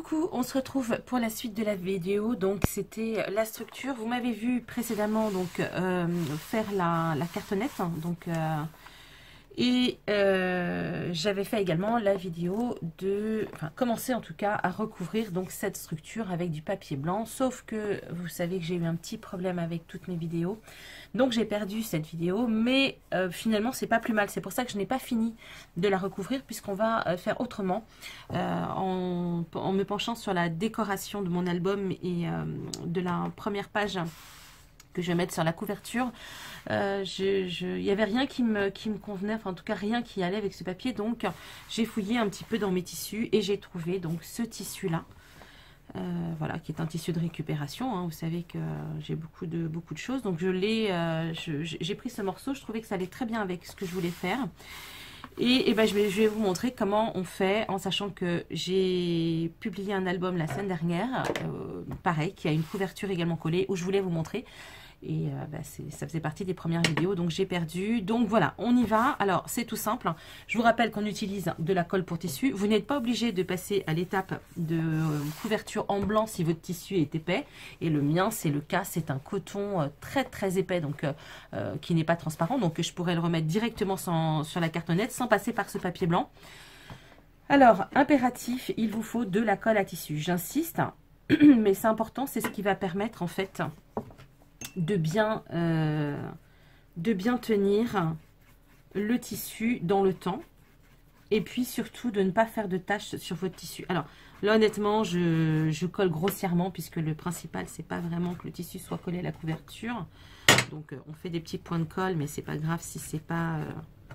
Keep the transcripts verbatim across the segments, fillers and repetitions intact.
coucou, on se retrouve pour la suite de la vidéo. Donc c'était la structure. Vous m'avez vu précédemment donc euh, faire la, la cartonnette. Donc euh, et euh, j'avais fait également la vidéo de, enfin commencer en tout cas à recouvrir donc cette structure avec du papier blanc. Sauf que vous savez que j'ai eu un petit problème avec toutes mes vidéos. Donc j'ai perdu cette vidéo, mais euh, finalement c'est pas plus mal. C'est pour ça que je n'ai pas fini de la recouvrir, puisqu'on va euh, faire autrement euh, en, en me penchant sur la décoration de mon album et euh, de la première page que je vais mettre sur la couverture. Euh, je, je, il n'y avait rien qui me, qui me convenait, enfin en tout cas rien qui allait avec ce papier. Donc j'ai fouillé un petit peu dans mes tissus et j'ai trouvé donc ce tissu là. Euh, voilà, qui est un tissu de récupération, hein. Vous savez que j'ai beaucoup de, beaucoup de choses, donc je l'ai, euh, j'ai pris ce morceau, je trouvais que ça allait très bien avec ce que je voulais faire, et, et ben je vais, je vais vous montrer comment on fait, en sachant que j'ai publié un album la semaine dernière, euh, pareil, qui a une couverture également collée, où je voulais vous montrer. Et euh, bah ça faisait partie des premières vidéos, donc j'ai perdu. Donc voilà, on y va. Alors c'est tout simple. Je vous rappelle qu'on utilise de la colle pour tissu. Vous n'êtes pas obligé de passer à l'étape de euh, couverture en blanc si votre tissu est épais. Et le mien, c'est le cas. C'est un coton euh, très très épais, donc euh, euh, qui n'est pas transparent. Donc je pourrais le remettre directement sans, sur la cartonnette sans passer par ce papier blanc. Alors, impératif, il vous faut de la colle à tissu. J'insiste, mais c'est important, c'est ce qui va permettre en fait de bien, euh, de bien tenir le tissu dans le temps, et puis surtout de ne pas faire de taches sur votre tissu. Alors là honnêtement je, je colle grossièrement, puisque le principal c'est pas vraiment que le tissu soit collé à la couverture, donc euh, on fait des petits points de colle, mais c'est pas grave si c'est pas euh,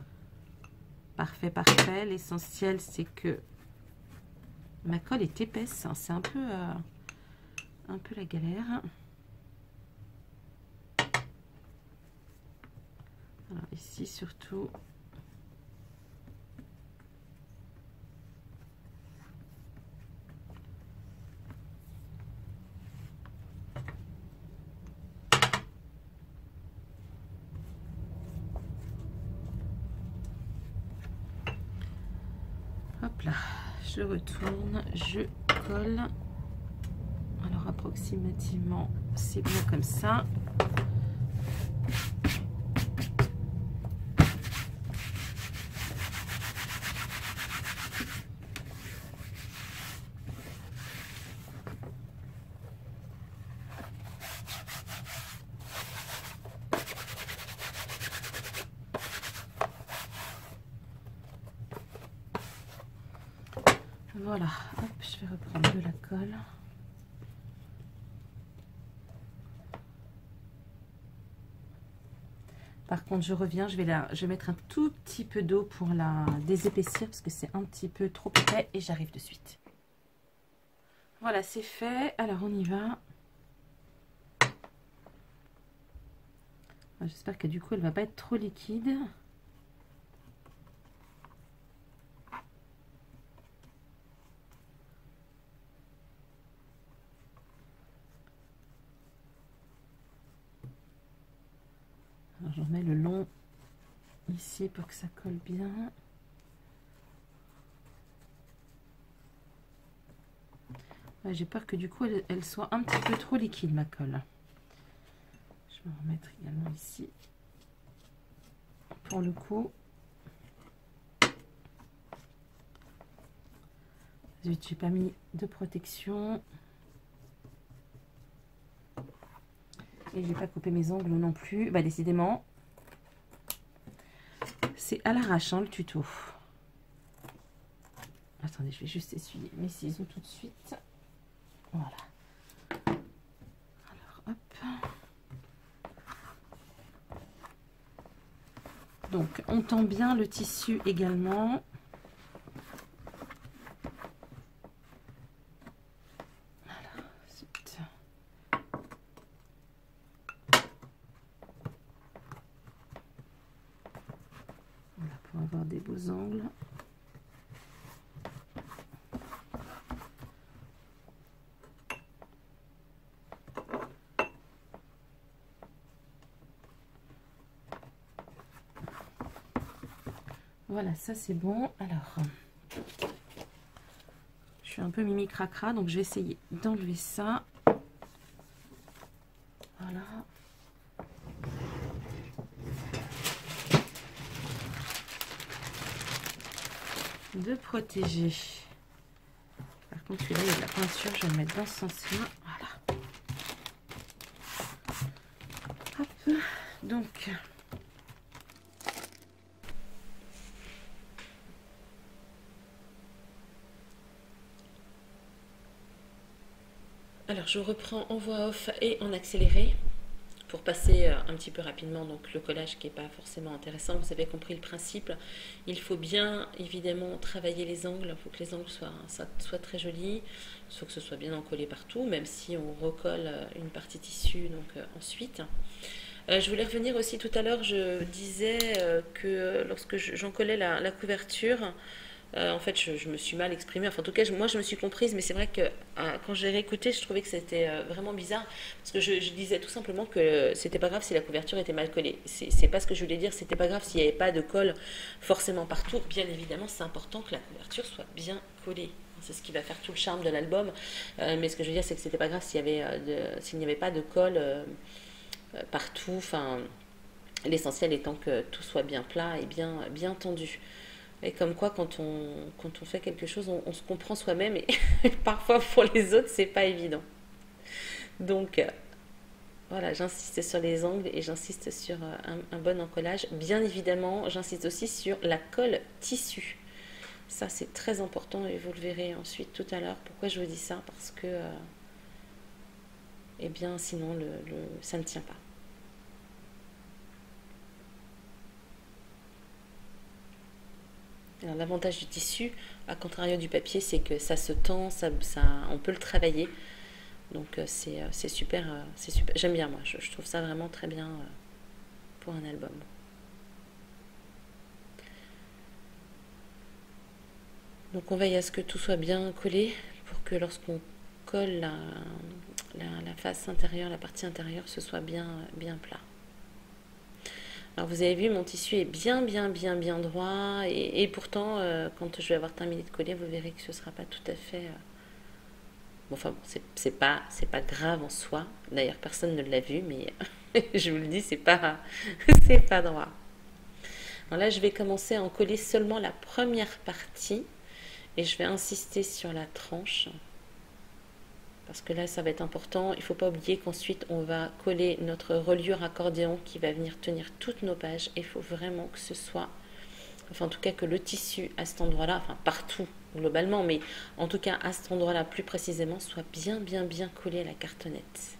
parfait parfait. L'essentiel c'est que ma colle est épaisse, hein. C'est un peu euh, un peu la galère. Alors ici surtout, hop là, je retourne, je colle. Alors approximativement c'est bien comme ça. Voilà, hop, je vais reprendre de la colle. Par contre, je reviens, je vais, la, je vais mettre un tout petit peu d'eau pour la désépaissir, parce que c'est un petit peu trop épais, et j'arrive de suite. Voilà, c'est fait. Alors, on y va. J'espère que du coup, elle ne va pas être trop liquide. Je remets le long ici pour que ça colle bien. Ouais, j'ai peur que du coup elle, elle soit un petit peu trop liquide, ma colle. Je vais en remettre également ici pour le coup. Zut, j'ai pas mis de protection. Et j'ai pas coupé mes ongles non plus. Bah décidément, c'est à l'arrache hein, le tuto. Attendez, je vais juste essuyer mes ciseaux tout de suite. Voilà. Alors hop. Donc on tend bien le tissu également. Avoir des beaux angles. Voilà, ça c'est bon. Alors, je suis un peu mimi cracra, donc je vais essayer d'enlever ça. Voilà. De protéger. Par contre, celui-là, il y a de la peinture, je vais le mettre dans ce sens-là. Voilà. Hop. Donc... Alors, je reprends en voix off et en accéléré pour passer un petit peu rapidement donc le collage qui n'est pas forcément intéressant. Vous avez compris le principe. Il faut bien évidemment travailler les angles. Il faut que les angles soient, soient très jolis. Il faut que ce soit bien encollé partout, même si on recolle une partie tissu donc euh, ensuite. Euh, je voulais revenir aussi tout à l'heure, je disais euh, que lorsque j'encollais la, la couverture, Euh, en fait, je, je me suis mal exprimée. Enfin, en tout cas, je, moi, je me suis comprise, mais c'est vrai que euh, quand j'ai réécouté, je trouvais que c'était euh, vraiment bizarre. Parce que je, je disais tout simplement que c'était pas grave si la couverture était mal collée. C'est pas ce que je voulais dire, c'était pas grave s'il n'y avait pas de colle forcément partout. Bien évidemment, c'est important que la couverture soit bien collée. C'est ce qui va faire tout le charme de l'album. Euh, mais ce que je veux dire, c'est que c'était pas grave s'il n'y avait, s'il n'y avait pas de colle euh, partout. Enfin, l'essentiel étant que tout soit bien plat et bien, bien tendu. Et comme quoi, quand on, quand on fait quelque chose, on, on se comprend soi-même et parfois pour les autres, c'est pas évident. Donc, euh, voilà, j'insiste sur les angles et j'insiste sur euh, un, un bon encollage. Bien évidemment, j'insiste aussi sur la colle tissu. Ça, c'est très important et vous le verrez ensuite tout à l'heure. Pourquoi je vous dis ça? Parce que, euh, eh bien, sinon, le, le, ça ne tient pas. L'avantage du tissu, à contrario du papier, c'est que ça se tend, ça, ça, on peut le travailler. Donc c'est super, c'est super. J'aime bien moi, je, je trouve ça vraiment très bien pour un album. Donc on veille à ce que tout soit bien collé pour que lorsqu'on colle la, la, la face intérieure, la partie intérieure, ce soit bien, bien plat. Alors vous avez vu, mon tissu est bien, bien, bien, bien droit. Et, et pourtant, euh, quand je vais avoir terminé de coller, vous verrez que ce ne sera pas tout à fait... Euh... Bon, enfin, bon, c'est pas, c'est pas grave en soi. D'ailleurs, personne ne l'a vu, mais je vous le dis, c'est pas, c'est pas droit. Alors là, je vais commencer à en coller seulement la première partie. Et je vais insister sur la tranche. Parce que là, ça va être important. Il ne faut pas oublier qu'ensuite, on va coller notre reliure accordéon qui va venir tenir toutes nos pages. Et il faut vraiment que ce soit, enfin en tout cas que le tissu à cet endroit-là, enfin partout globalement, mais en tout cas à cet endroit-là plus précisément, soit bien, bien, bien collé à la cartonnette.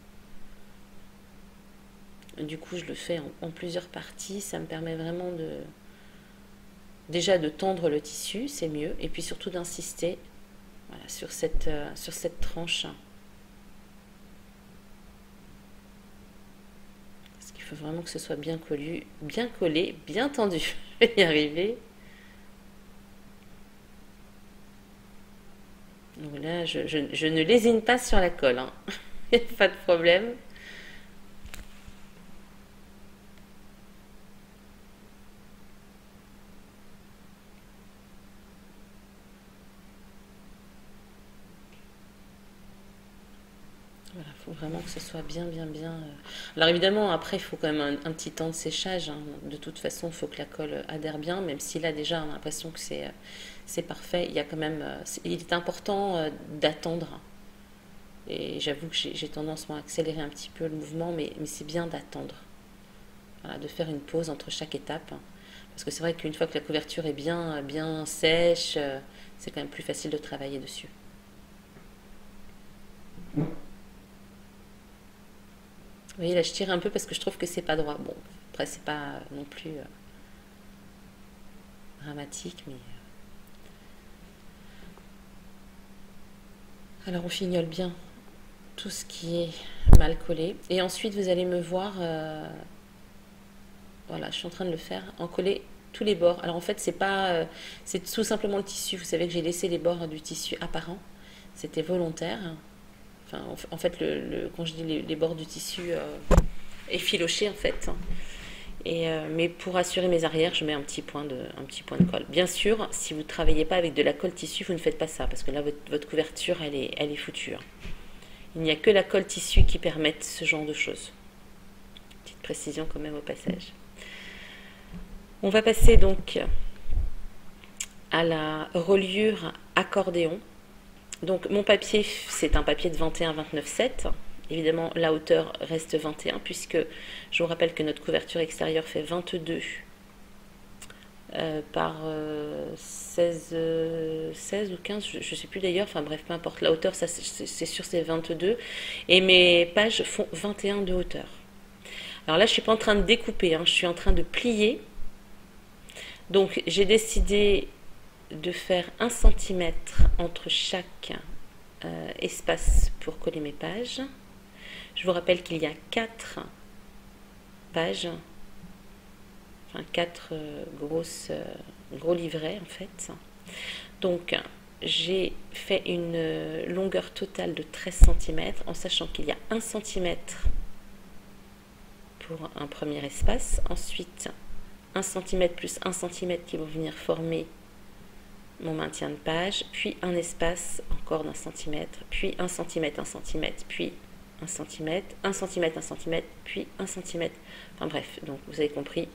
Du coup, je le fais en, en plusieurs parties. Ça me permet vraiment de... Déjà de tendre le tissu, c'est mieux. Et puis surtout d'insister voilà, sur, cette, euh, sur cette tranche. Il faut vraiment que ce soit bien collé, bien collé, bien tendu. Je vais y arriver. Donc là, je, je, je ne lésine pas sur la colle. Hein. Il n'y a pas de problème. Voilà, il faut vraiment que ce soit bien, bien, bien... Alors évidemment, après, il faut quand même un, un petit temps de séchage. Hein. De toute façon, il faut que la colle adhère bien, même si là, déjà, on a l'impression que c'est c'est parfait. Il y a quand même... Il est important d'attendre. Et j'avoue que j'ai tendance à accélérer un petit peu le mouvement, mais, mais c'est bien d'attendre. Voilà, de faire une pause entre chaque étape. Parce que c'est vrai qu'une fois que la couverture est bien, bien sèche, c'est quand même plus facile de travailler dessus. Vous voyez, là, je tire un peu parce que je trouve que c'est pas droit. Bon, après, c'est pas non plus euh, dramatique, mais... Alors, on fignole bien tout ce qui est mal collé. Et ensuite, vous allez me voir... Euh... Voilà, je suis en train de le faire. En coller tous les bords. Alors, en fait, c'est pas... Euh, c'est tout simplement le tissu. Vous savez que j'ai laissé les bords du tissu apparents. C'était volontaire. Enfin, en fait, le, le, quand je dis les, les bords du tissu... Euh... effiloché en fait. Et, euh, mais pour assurer mes arrières, je mets un petit point de, un petit point de colle. Bien sûr, si vous ne travaillez pas avec de la colle tissu, vous ne faites pas ça, parce que là, votre, votre couverture, elle est, elle est foutue. Il n'y a que la colle tissu qui permette ce genre de choses. Petite précision quand même au passage. On va passer donc à la reliure accordéon. Donc mon papier, c'est un papier de vingt et un vingt-neuf sept. Évidemment, la hauteur reste vingt et un, puisque je vous rappelle que notre couverture extérieure fait vingt-deux euh, par euh, seize, euh, seize ou quinze, je ne sais plus d'ailleurs, enfin bref, peu importe, la hauteur, ça c'est sûr, c'est vingt-deux, et mes pages font vingt et un de hauteur. Alors là, je ne suis pas en train de découper, hein, je suis en train de plier. Donc j'ai décidé de faire un centimètre entre chaque euh, espace pour coller mes pages. Je vous rappelle qu'il y a quatre pages, enfin quatre euh, grosses, euh, gros livrets en fait. Donc j'ai fait une longueur totale de treize centimètres en sachant qu'il y a un centimètre pour un premier espace, ensuite un centimètre plus un centimètre qui vont venir former mon maintien de page, puis un espace encore d'un centimètre, puis un centimètre, un centimètre, puis un centimètre, un centimètre, un centimètre, puis un centimètre. Enfin bref, donc vous avez compris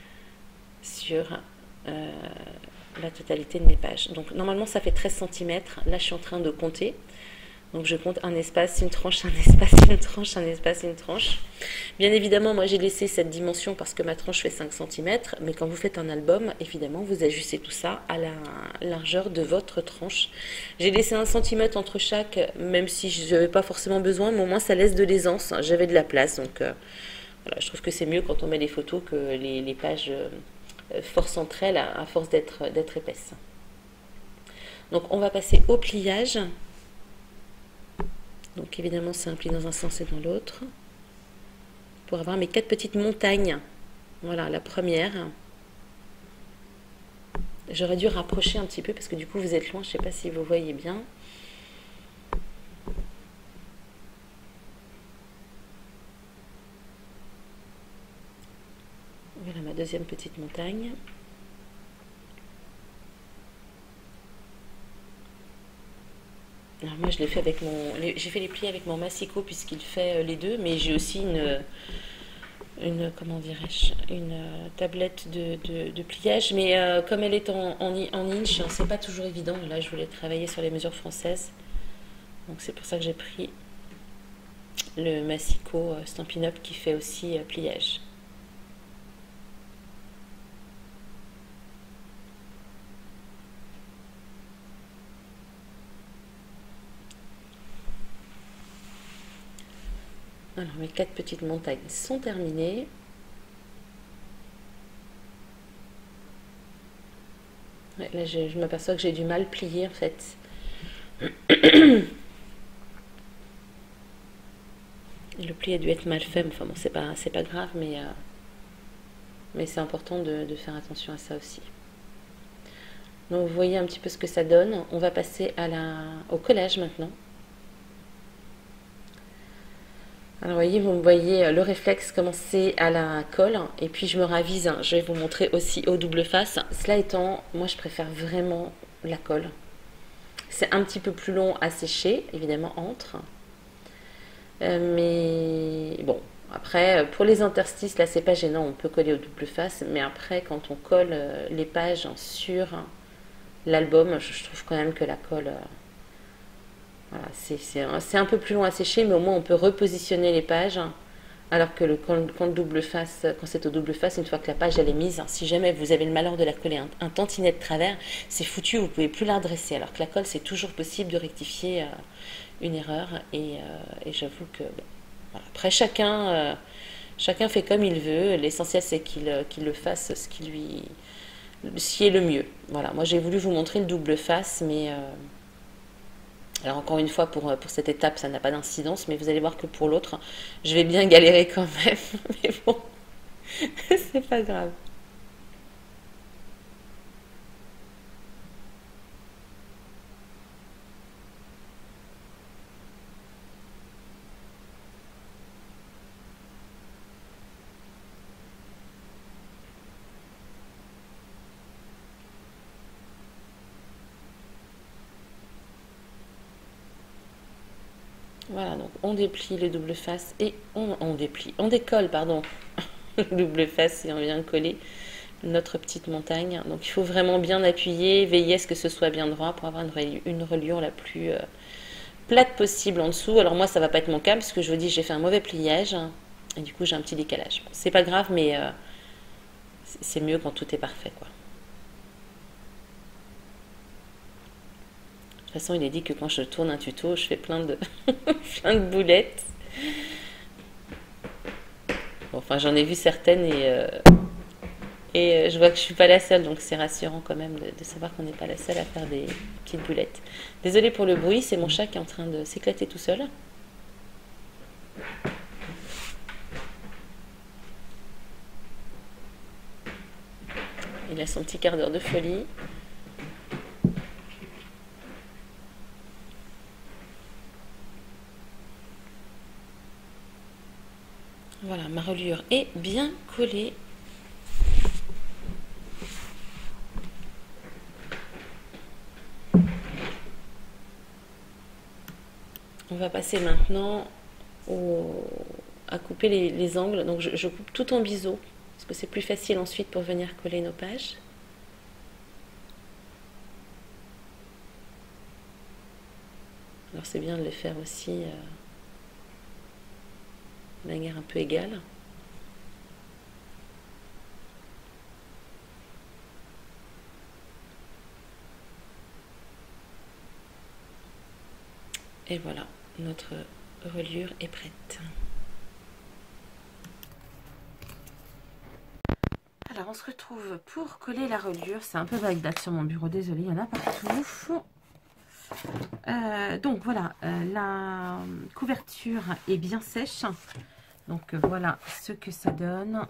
sur euh, la totalité de mes pages. Donc normalement ça fait treize centimètres. Là je suis en train de compter. Donc je compte un espace, une tranche, un espace, une tranche, un espace, une tranche. Bien évidemment, moi j'ai laissé cette dimension parce que ma tranche fait cinq centimètres. Mais quand vous faites un album, évidemment, vous ajustez tout ça à la largeur de votre tranche. J'ai laissé un centimètre entre chaque, même si je n'avais pas forcément besoin, mais au moins ça laisse de l'aisance. J'avais de la place, donc euh, voilà, je trouve que c'est mieux quand on met des photos que les, les pages euh, forcent entre elles à, à force d'être d'être épaisses. Donc on va passer au pliage. Donc évidemment c'est un pli dans un sens et dans l'autre. Pour avoir mes quatre petites montagnes. Voilà, la première. J'aurais dû rapprocher un petit peu parce que du coup vous êtes loin, je ne sais pas si vous voyez bien. Voilà ma deuxième petite montagne. Alors moi je l'ai fait avec mon, j'ai fait les plis avec mon massicot puisqu'il fait les deux, mais j'ai aussi une, une comment dirais-je, une tablette de, de, de pliage, mais euh, comme elle est en, en, en inch, c'est pas toujours évident. Là je voulais travailler sur les mesures françaises, donc c'est pour ça que j'ai pris le massicot Stampin' Up qui fait aussi euh, pliage. Alors mes quatre petites montagnes sont terminées. Ouais, là je, je m'aperçois que j'ai du mal plier en fait. Le pli a dû être mal fait, enfin bon c'est pas, c'est pas grave, mais, euh, mais c'est important de, de faire attention à ça aussi. Donc vous voyez un petit peu ce que ça donne. On va passer à la, au collage maintenant. Alors vous voyez, vous me voyez le réflexe commencer à la colle et puis je me ravise, je vais vous montrer aussi au double face. Cela étant, moi je préfère vraiment la colle. C'est un petit peu plus long à sécher, évidemment entre. Euh, mais bon, après pour les interstices, là c'est pas gênant, on peut coller au double face. Mais après quand on colle les pages sur l'album, je trouve quand même que la colle... Voilà, c'est un peu plus long à sécher, mais au moins on peut repositionner les pages. Alors que le, quand, quand, le double face, quand c'est au double face, une fois que la page elle est mise, si jamais vous avez le malheur de la coller un, un tantinet de travers, c'est foutu, vous ne pouvez plus la redresser. Alors que la colle, c'est toujours possible de rectifier euh, une erreur. Et, euh, et j'avoue que, bon, voilà. Après chacun, euh, chacun fait comme il veut. L'essentiel c'est qu'il qu'il le fasse ce qui lui, ce qui est le mieux. Voilà. Moi j'ai voulu vous montrer le double face, mais euh, alors encore une fois, pour, pour cette étape, ça n'a pas d'incidence, mais vous allez voir que pour l'autre, je vais bien galérer quand même. Mais bon, c'est pas grave. Voilà, donc on déplie le double face et on, on déplie, on décolle, pardon, le double face et on vient coller notre petite montagne. Donc il faut vraiment bien appuyer, veiller à ce que ce soit bien droit pour avoir une reliure, une reliure la plus euh, plate possible en dessous. Alors moi ça va pas être mon cas parce que je vous dis j'ai fait un mauvais pliage et du coup j'ai un petit décalage. Bon, c'est pas grave mais euh, c'est mieux quand tout est parfait quoi. De toute façon, il est dit que quand je tourne un tuto, je fais plein de, plein de boulettes. Bon, enfin, j'en ai vu certaines et, euh, et je vois que je suis pas la seule, donc c'est rassurant quand même de, de savoir qu'on n'est pas la seule à faire des petites boulettes. Désolée pour le bruit, c'est mon chat qui est en train de s'éclater tout seul. Il a son petit quart d'heure de folie. Voilà, ma reliure est bien collée. On va passer maintenant au, à couper les, les angles. Donc je, je coupe tout en biseau, parce que c'est plus facile ensuite pour venir coller nos pages. Alors c'est bien de le faire aussi euh, de manière un peu égale. Et voilà, notre reliure est prête. Alors on se retrouve pour coller la reliure. C'est un peu Bagdad sur mon bureau, désolé, il y en a partout. Euh, donc voilà, euh, la couverture est bien sèche. Donc voilà ce que ça donne.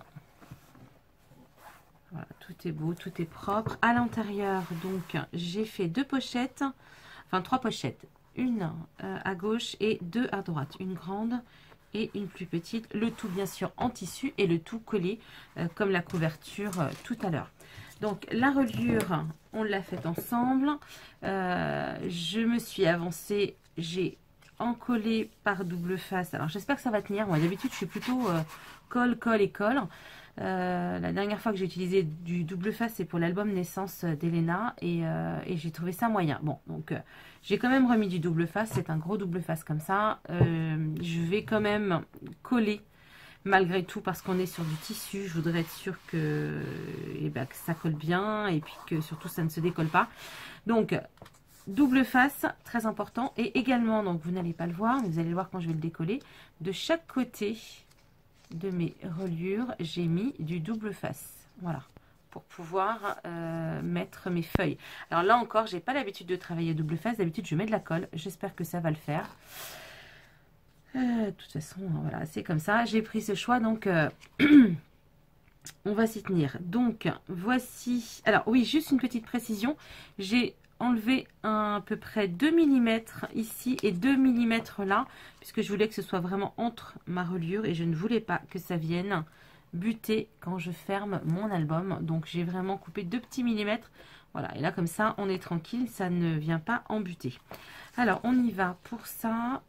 Voilà, tout est beau, tout est propre. À l'intérieur, donc j'ai fait deux pochettes, enfin trois pochettes. Une euh, à gauche et deux à droite. Une grande et une plus petite. Le tout bien sûr en tissu et le tout collé euh, comme la couverture euh, tout à l'heure. Donc la reliure, on l'a faite ensemble. Euh, je me suis avancée, j'ai encollé par double face. Alors j'espère que ça va tenir. Moi d'habitude je suis plutôt euh, colle, colle et colle. Euh, la dernière fois que j'ai utilisé du double face, c'est pour l'album naissance d'Elena et, euh, et j'ai trouvé ça moyen. Bon, donc euh, j'ai quand même remis du double face, c'est un gros double face comme ça. Euh, je vais quand même coller malgré tout parce qu'on est sur du tissu. Je voudrais être sûre que, eh ben, que ça colle bien et puis que surtout ça ne se décolle pas. Donc double face, très important. Et également, donc vous n'allez pas le voir, mais vous allez le voir quand je vais le décoller, de chaque côté de mes reliures, j'ai mis du double face. Voilà, pour pouvoir euh, mettre mes feuilles. Alors là encore, j'ai pas l'habitude de travailler double face. D'habitude, je mets de la colle. J'espère que ça va le faire. Euh, de toute façon, voilà, c'est comme ça. J'ai pris ce choix, donc euh, on va s'y tenir. Donc, voici... Alors, oui, juste une petite précision. J'ai enlevé un, à peu près deux millimètres ici et deux millimètres là, puisque je voulais que ce soit vraiment entre ma reliure et je ne voulais pas que ça vienne buter quand je ferme mon album. Donc, j'ai vraiment coupé deux petits millimètres. Voilà, et là, comme ça, on est tranquille, ça ne vient pas en buter. Alors, on y va pour ça.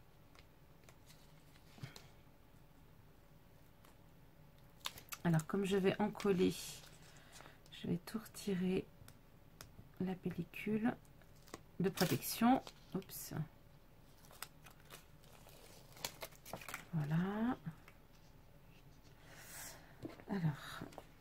Alors, comme je vais en coller, je vais tout retirer la pellicule de protection. Oups. Voilà. Alors.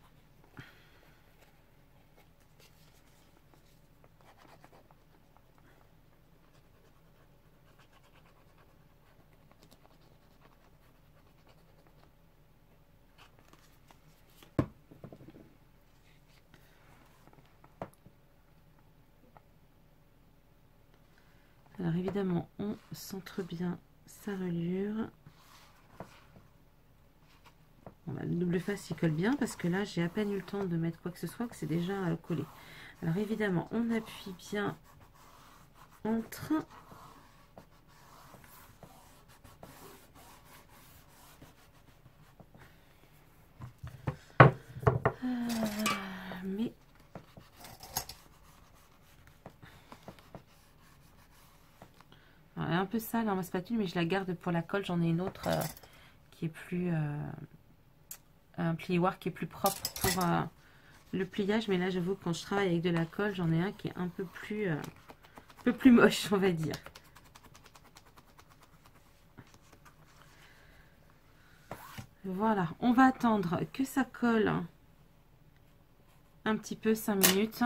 Alors évidemment, on centre bien sa reliure. Bon, bah, le double face il colle bien parce que là j'ai à peine eu le temps de mettre quoi que ce soit que c'est déjà collé. Alors évidemment, on appuie bien entre. Euh, mais peu sale dans ma spatule, mais je la garde pour la colle. J'en ai une autre euh, qui est plus... Euh, un plioir qui est plus propre pour euh, le pliage. Mais là, j'avoue que quand je travaille avec de la colle, j'en ai un qui est un peu plus, euh, un peu plus moche, on va dire. Voilà, on va attendre que ça colle un petit peu, cinq minutes.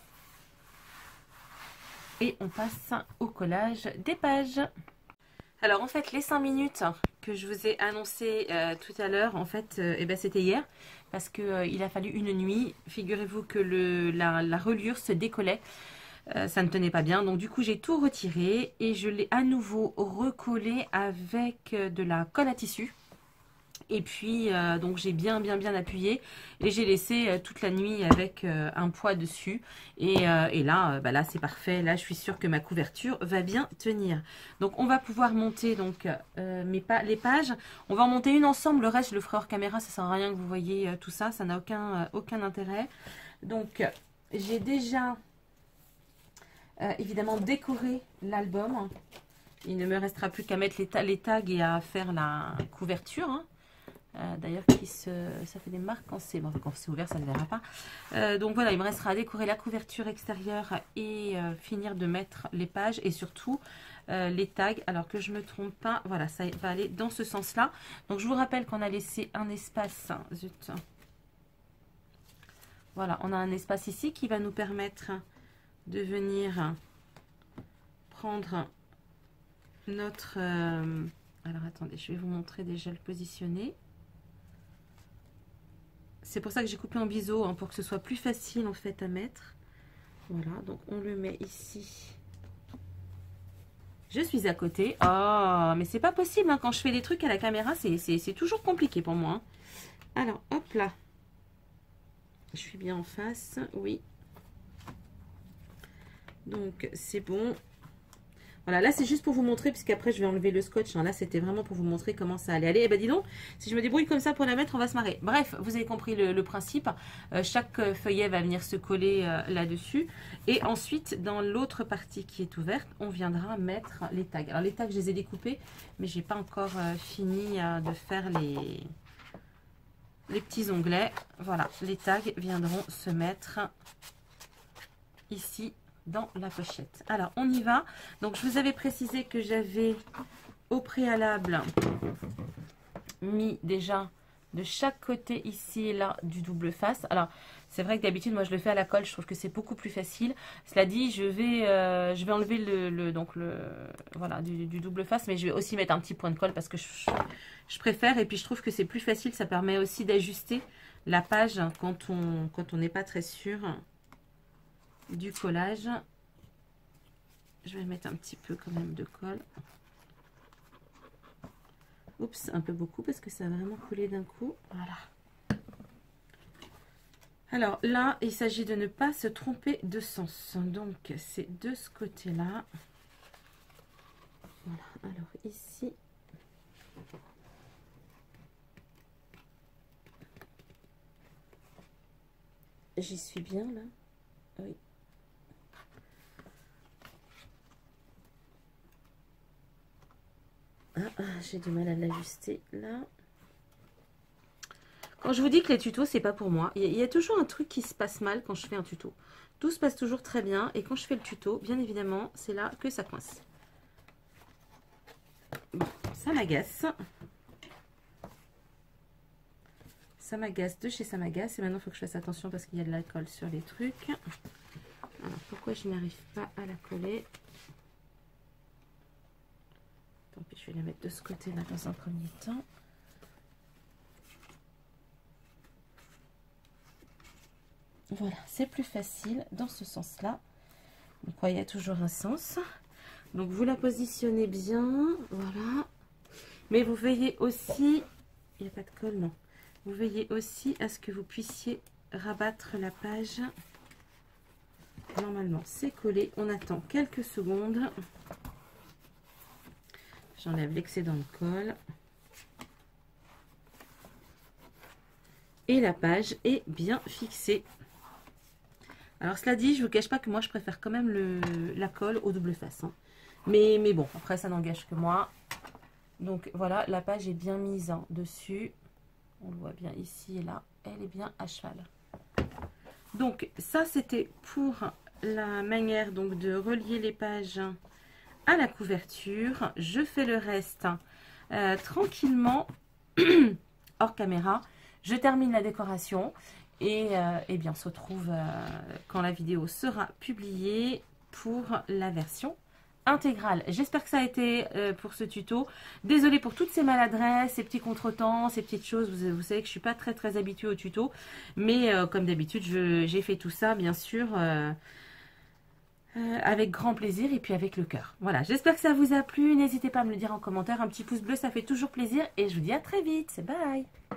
Et on passe au collage des pages. Alors en fait, les cinq minutes que je vous ai annoncé euh, tout à l'heure, en fait, euh, eh ben, c'était hier. Parce qu'il euh, il a fallu une nuit. Figurez-vous que le, la, la reliure se décollait. Euh, ça ne tenait pas bien. Donc du coup, j'ai tout retiré. Et je l'ai à nouveau recollé avec de la colle à tissu. Et puis, euh, donc j'ai bien, bien, bien appuyé. Et j'ai laissé euh, toute la nuit avec euh, un poids dessus. Et, euh, et là, euh, bah là c'est parfait. Là, je suis sûre que ma couverture va bien tenir. Donc, on va pouvoir monter donc euh, mes pa les pages. On va en monter une ensemble. Le reste, je le ferai hors caméra. Ça sert à rien que vous voyez euh, tout ça. Ça n'a aucun, euh, aucun intérêt. Donc, j'ai déjà, euh, évidemment, décoré l'album. Il ne me restera plus qu'à mettre les, ta les tags et à faire la couverture, hein. Euh, D'ailleurs, qui se, ça fait des marques quand c'est bon, quand c'est ouvert, ça ne verra pas. Euh, donc voilà, il me restera à décorer la couverture extérieure et euh, finir de mettre les pages et surtout euh, les tags. Alors que je ne me trompe pas, voilà, ça va aller dans ce sens-là. Donc je vous rappelle qu'on a laissé un espace. Zut. Voilà, on a un espace ici qui va nous permettre de venir prendre notre... Euh, alors attendez, je vais vous montrer déjà le positionner. C'est pour ça que j'ai coupé en biseau, hein, pour que ce soit plus facile en fait à mettre. Voilà, donc on le met ici. Je suis à côté. Oh, mais c'est pas possible, hein, quand je fais des trucs à la caméra, c'est toujours compliqué pour moi. Hein. Alors, hop là. Je suis bien en face, oui. Donc, c'est bon. Voilà, là c'est juste pour vous montrer, puisqu'après je vais enlever le scotch. Hein. Là c'était vraiment pour vous montrer comment ça allait aller. Et ben dis donc, si je me débrouille comme ça pour la mettre, on va se marrer. Bref, vous avez compris le, le principe. Euh, chaque feuillet va venir se coller euh, là-dessus. Et ensuite, dans l'autre partie qui est ouverte, on viendra mettre les tags. Alors les tags, je les ai découpés, mais j'ai pas encore euh, fini euh, de faire les, les petits onglets. Voilà, les tags viendront se mettre ici dans la pochette. Alors on y va. Donc je vous avais précisé que j'avais au préalable mis déjà de chaque côté ici et là du double face. Alors c'est vrai que d'habitude moi je le fais à la colle, je trouve que c'est beaucoup plus facile. Cela dit, je vais euh, je vais enlever le, le donc le voilà du, du double face, mais je vais aussi mettre un petit point de colle parce que je, je préfère, et puis je trouve que c'est plus facile. Ça permet aussi d'ajuster la page quand on quand on n'est pas très sûr du collage. Je vais mettre un petit peu quand même de colle. Oups, un peu beaucoup parce que ça a vraiment coulé d'un coup. Voilà. Alors là, il s'agit de ne pas se tromper de sens. Donc c'est de ce côté-là. Voilà. Alors ici. J'y suis bien là. Oui. Ah, ah, j'ai du mal à l'ajuster là. Quand je vous dis que les tutos, c'est pas pour moi, il y, y a toujours un truc qui se passe mal quand je fais un tuto. Tout se passe toujours très bien, et quand je fais le tuto, bien évidemment, c'est là que ça coince. Bon, ça m'agace. Ça m'agace de chez ça m'agace. Et maintenant, il faut que je fasse attention parce qu'il y a de la colle sur les trucs. Alors, pourquoi je n'arrive pas à la coller? Tant pis, je vais la mettre de ce côté-là dans un premier temps. Voilà, c'est plus facile dans ce sens-là. Donc, il y a toujours un sens. Donc, vous la positionnez bien. Voilà. Mais vous veillez aussi... Il n'y a pas de colle, non. Vous veillez aussi à ce que vous puissiez rabattre la page. Normalement, c'est collé. On attend quelques secondes. J'enlève l'excédent de colle. Et la page est bien fixée. Alors cela dit, je ne vous cache pas que moi je préfère quand même le, la colle au double face. Hein. Mais, mais bon, après, ça n'engage que moi. Donc, voilà, la page est bien mise hein, dessus. On le voit bien ici et là. Elle est bien à cheval. Donc, ça, c'était pour la manière donc de relier les pages à la couverture. Je fais le reste euh, tranquillement hors caméra. Je termine la décoration et, euh, eh bien, on se retrouve euh, quand la vidéo sera publiée pour la version intégrale. J'espère que ça a été euh, pour ce tuto. Désolée pour toutes ces maladresses, ces petits contretemps, ces petites choses. Vous, vous savez que je suis pas très très habituée au tuto, mais euh, comme d'habitude, j'ai fait tout ça bien sûr euh, euh, avec grand plaisir et puis avec le cœur. Voilà, j'espère que ça vous a plu. N'hésitez pas à me le dire en commentaire. Un petit pouce bleu, ça fait toujours plaisir et je vous dis à très vite. Bye.